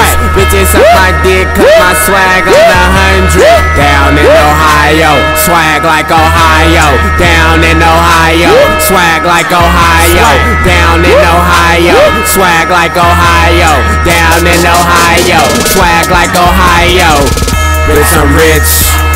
Right. Bitches suck my dick, cut my swag on 100. Down in Ohio, swag like Ohio. Down in Ohio, swag like Ohio. Down in Ohio, swag like Ohio. Down in Ohio, swag like Ohio. Bitch, I'm rich.